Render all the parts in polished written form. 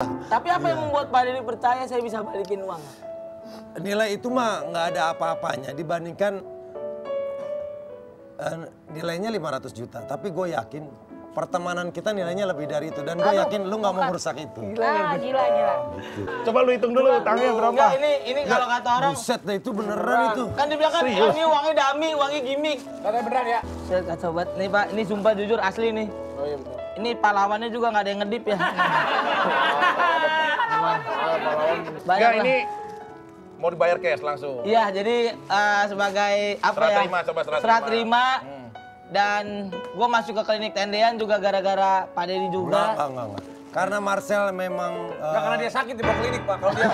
Tapi apa yang membuat Pak Denny percaya saya bisa balikin uang? Nilai itu mah nggak ada apa-apanya dibandingkan nilainya 500 juta. Tapi gue yakin pertemanan kita nilainya lebih dari itu. Dan gue yakin lu nggak mau merusak itu. Gila. Coba lu hitung dulu utangnya berapa? Enggak, ini kalau kata orang. Buset deh, itu beneran itu. Kan dibilang kan ini uangnya dummy, uangnya gimmick. Katanya beneran ya? Saya kata sobat, nih Pak, ini sumpah jujur asli nih. Oh iya betul. Ini pahlawannya juga nggak ada yang ngedip ya. Enggak, ini mau dibayar cash langsung. Iya, jadi sebagai apa Serah ya? terima, coba serah Serah terima. terima. Dan gue masuk ke klinik tendean juga gara-gara Pak Denny juga. Enggak. Karena Marcel memang... Enggak, karena dia sakit di bawah klinik, Pak. Kalau dia...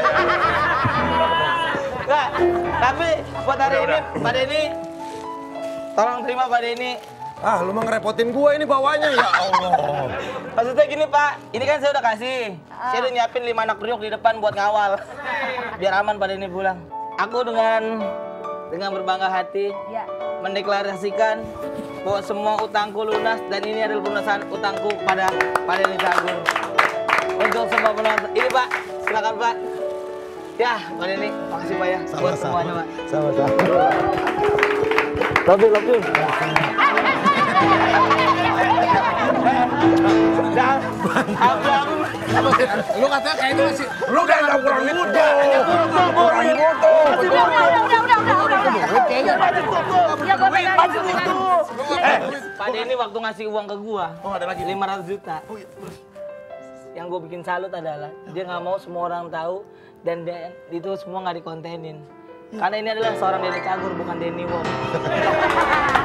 Enggak, tapi buat hari ini Pak Denny, tolong terima Pak Denny. Ah, lu mah ngerepotin gue ini bawanya, ya Allah. Maksudnya gini Pak, ini kan saya udah kasih. Saya udah nyiapin 5 anak priok di depan buat ngawal. Biar aman Pak Denny pulang. Aku dengan berbangga hati mendeklarasikan bahwa semua utangku lunas dan ini adalah pelunasan utangku pada Pak Denny Cagur. Untuk semua penonton. Ini Pak, silakan Pak. Ya, Pak Denny, makasih Pak ya buat semuanya Pak. Sama-sama. Love you. Lu katanya kayak itu sih. Lu udah kurang mutu. Pak Denny waktu ngasih uang ke gua, ada lagi 500 juta. Yang gue bikin salut adalah dia nggak mau semua orang tahu dan itu semua nggak dikontenin. Karena ini adalah seorang Denny Cagur bukan Denny Wong.